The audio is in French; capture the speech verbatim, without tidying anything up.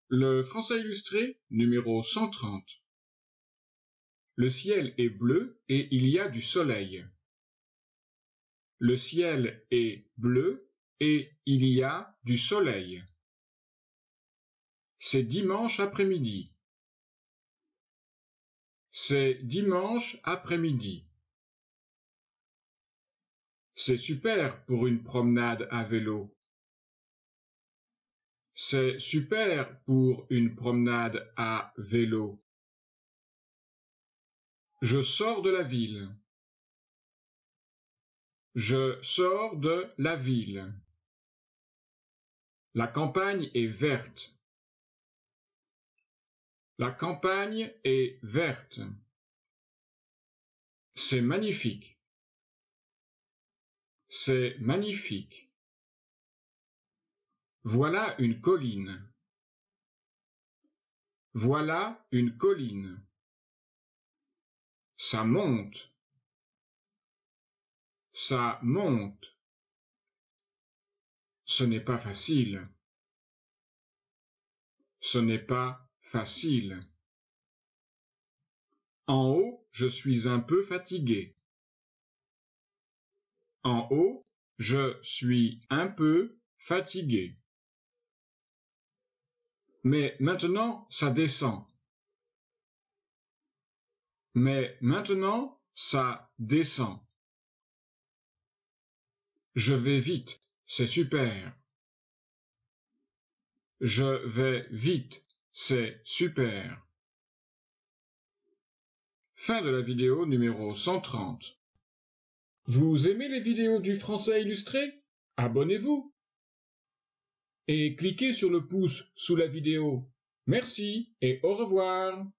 Le français illustré numéro cent trente. Le ciel est bleu et il y a du soleil. Le ciel est bleu et il y a du soleil. C'est dimanche après-midi. C'est dimanche après-midi. C'est super pour une promenade à vélo. C'est super pour une promenade à vélo. Je sors de la ville. Je sors de la ville. La campagne est verte. La campagne est verte. C'est magnifique. C'est magnifique. Voilà une colline. Voilà une colline. Ça monte. Ça monte. Ce n'est pas facile. Ce n'est pas facile. En haut, je suis un peu fatigué. En haut, je suis un peu fatigué. Mais maintenant, ça descend. Mais maintenant, ça descend. Je vais vite, c'est super. Je vais vite, c'est super. Fin de la vidéo numéro cent trente. Vous aimez les vidéos du français illustré? Abonnez-vous et cliquez sur le pouce sous la vidéo. Merci et au revoir.